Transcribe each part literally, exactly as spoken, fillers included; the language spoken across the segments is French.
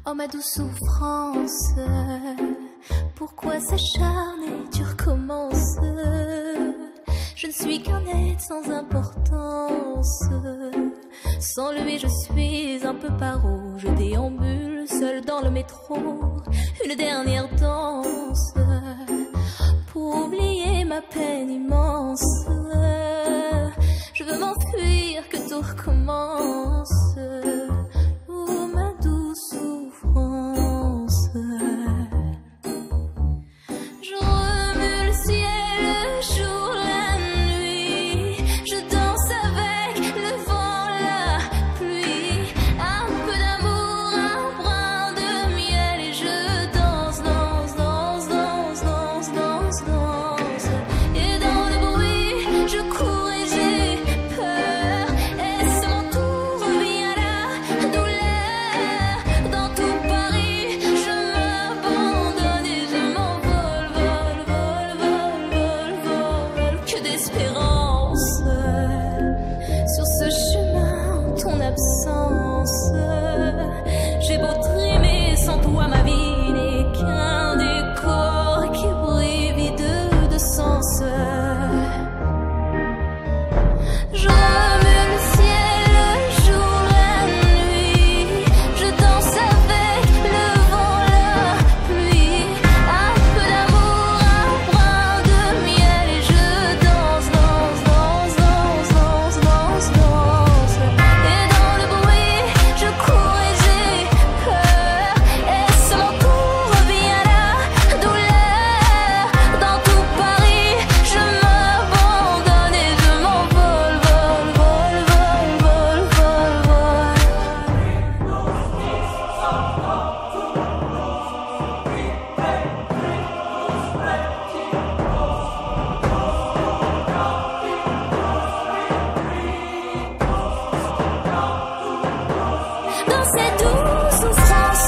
Oh ma douce souffrance, pourquoi s'acharner, tu recommences? Je ne suis qu'un être sans importance. Sans lui je suis un peu paro. Je déambule seul dans le métro. Une dernière danse pour oublier ma peine immense. Je veux m'enfuir, que tout recommence. Oh ma douce souffrance. Je remue le ciel, le jour, la nuit. Je danse avec le vent, la pluie. Un peu d'amour, un brin de miel. Et je danse, danse, danse, danse, danse, danse, danse. Et dans le bruit, je cours et j'ai peur. Est-ce mon tour, revient la douleur? Dans tout Paris, je m'abandonne et je m'envole, vol, vol, vol, vol, vol. Que d'espérance sur ce chemin en ton absence. J'ai beau trimer, sans toi ma vie n'est qu'un décor qui brille vide de sens. Je remue le ciel, le jour, la nuit. Je danse avec le vent, la pluie. Un peu d'amour, un brin de miel. Et je danse, danse, danse, danse, danse, danse, danse. Et dans le bruit, je cours et j'ai peur. Est-ce mon tour, revient la douleur? Dans tout Paris, je m'abandonne et je m'envole, vol, vol, vol, vol, vol, vol. Dans cette douce souffrance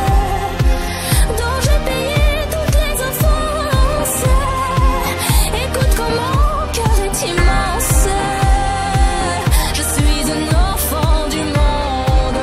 dont j'ai payé toutes les offenses, écoute comment mon cœur est immense. Je suis un enfant du monde.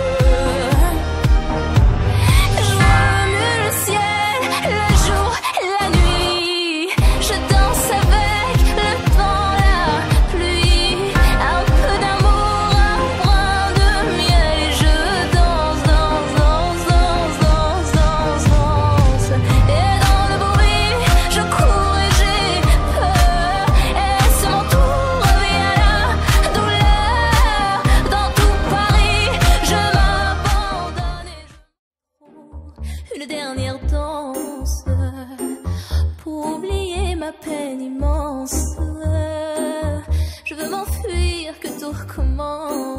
Je remue le ciel, le jour, la nuit. Je danse avec le vent, la pluie. Un peu d'amour, un brin de miel. Et je danse, danse, danse, danse, danse, danse, danse. Et dans le bruit, je cours et j'ai peur. Est-ce mon tour, revient la douleur? Dans tout Paris, je m'abandonne et je une dernière danse pour oublier ma peine immense. Je veux m'enfuir, que tout recommence.